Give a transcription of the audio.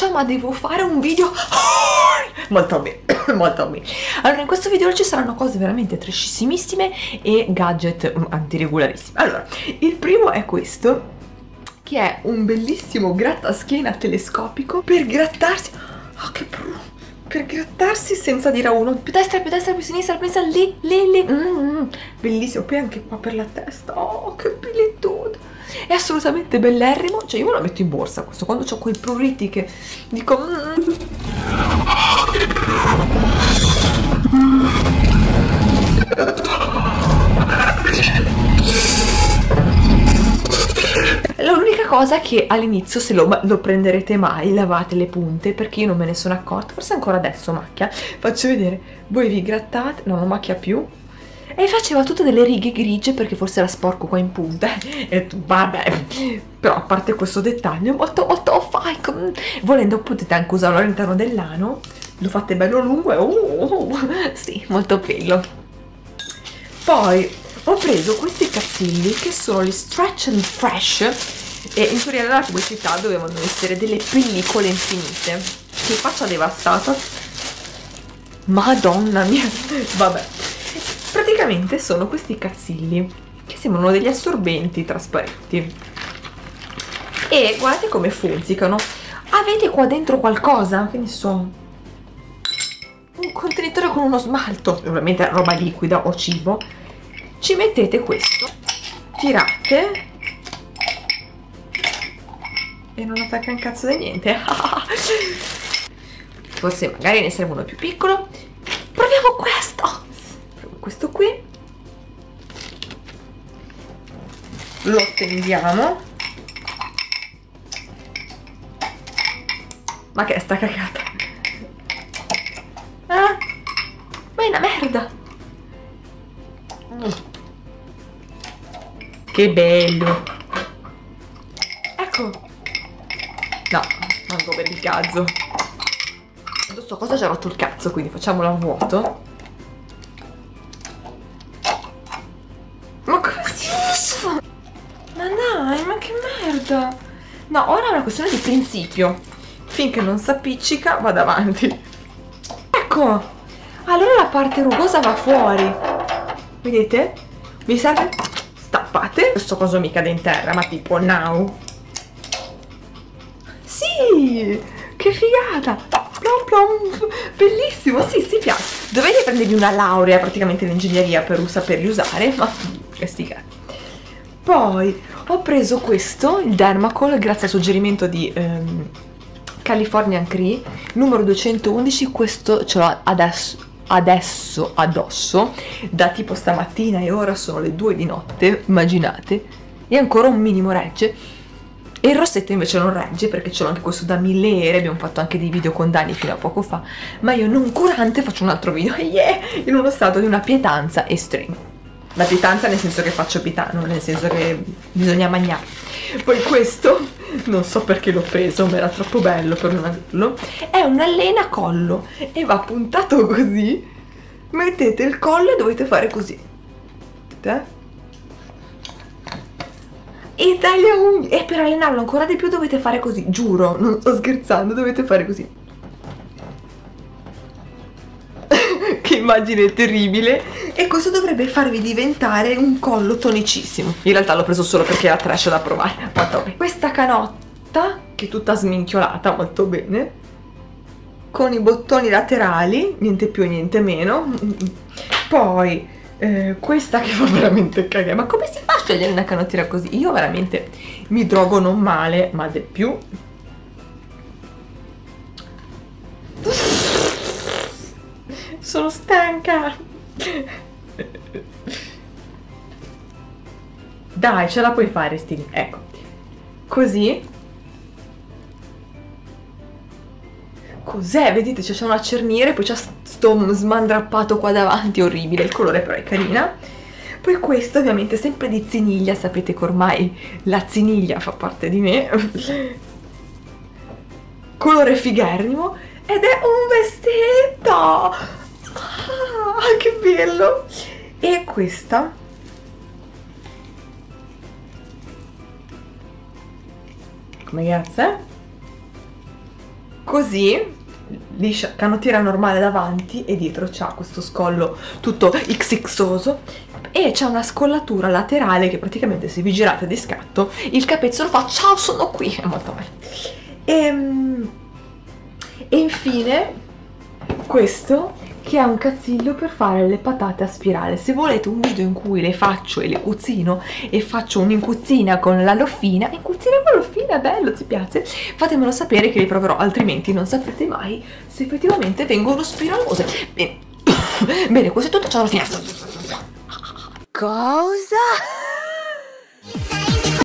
faccia, ma devo fare un video molto bene, molto bene. Allora, in questo video ci saranno cose veramente trashissimissime e gadget antiregolarissimi. Allora, il primo è questo, che è un bellissimo grattaschiena telescopico per grattarsi. Oh, che brutto! Per grattarsi senza dire a uno più destra, più sinistra, lì. Bellissimo, poi anche qua per la testa. Oh, che bellitude! È assolutamente bellerrimo. Cioè, io me lo metto in borsa questo quando ho quei pruriti che dico L'unica cosa è che all'inizio, se lo prenderete mai, lavate le punte, perché io non me ne sono accorta, forse ancora adesso macchia. Faccio vedere, voi vi grattate, no, non macchia più, e faceva tutte delle righe grigie perché forse era sporco qua in punta. E tu, vabbè, però a parte questo dettaglio molto fai, volendo potete anche usarlo all'interno dell'ano, lo fate bello lungo e sì, molto bello. Poi ho preso questi cazzilli che sono gli Stretch and Fresh, e in teoria nella pubblicità dovevano essere delle pellicole infinite. Che faccia devastata, madonna mia. Vabbè, praticamente sono questi cazzilli che sembrano degli assorbenti trasparenti e guardate come funzionano. Avete qua dentro qualcosa, che ne so, un contenitore con uno smalto, ovviamente roba liquida o cibo. Ci mettete questo, tirate e non attacca un cazzo di niente. Forse magari ne serve uno più piccolo. Proviamo questo. Questo qui lo tendiamo. Ma che è sta cagata? Ah, ma è una merda. Che bello. Ecco. No, manco per il cazzo. Non so cosa ci ha rotto il cazzo, quindi facciamolo a vuoto. Ma come si fa? Ma dai, ma che merda. No, ora è una questione di principio. Finché non si appiccica, vado avanti. Ecco. Allora la parte rugosa va fuori. Vedete? Vi serve? Stappate. Questo coso mi cade in terra, ma tipo now. Sì! Che figata! Plom plom. Bellissimo, sì, si piace. Dovete prendervi una laurea praticamente in ingegneria per saperli usare, ma che sti cazzi. Poi ho preso questo, il Dermacol, grazie al suggerimento di Californian Cree, numero 211. Questo ce l'ho adesso addosso da tipo stamattina e ora sono le 2 di notte, immaginate, e ancora un minimo regge. E il rossetto invece non regge perché ce l'ho anche questo da 1000 ere, abbiamo fatto anche dei video con Dani fino a poco fa, ma io non curante faccio un altro video, in uno stato di una pietanza estrema. La pietanza nel senso che faccio pitano, nel senso che bisogna mangiare. Poi questo, non so perché l'ho preso, ma era troppo bello per non averlo, è un allena collo e va puntato così, mettete il collo e dovete fare così. E taglia unghie, e per allenarlo ancora di più dovete fare così, giuro, non sto scherzando, dovete fare così. Che immagine terribile. E questo dovrebbe farvi diventare un collo tonicissimo. In realtà l'ho preso solo perché era trash da provare. Questa canotta, che è tutta sminchiolata molto bene, con i bottoni laterali, niente più e niente meno. Poi questa che fa veramente cagare. Ma come si fa a scegliere una canottiera così? Io veramente mi drogo non male, ma di più. Sono stanca. Dai, ce la puoi fare, Steve. Ecco, così. Cos'è? Vedete, c'è una cerniera e poi c'è sto smandrappato qua davanti, orribile. Il colore però è carina. Poi questo ovviamente sempre di ziniglia, sapete che ormai la ziniglia fa parte di me. Colore figherrimo. Ed è un vestetto. Ah, che bello. E questa come cazzo è? così, liscia, canottiera normale davanti e dietro c'ha questo scollo tutto xxoso e c'è una scollatura laterale che praticamente se vi girate di scatto il capezzolo fa ciao sono qui, è molto bello. E infine questo che è un cazzillo per fare le patate a spirale. Se volete un video in cui le faccio e le cucino e faccio un'incuzzina con la loffina, incuzzina con la loffina, è bello, ti piace? Fatemelo sapere che le proverò, altrimenti non saprete mai se effettivamente vengono spiralose. Bene, bene, questo è tutto, ciao alla fine. Cosa?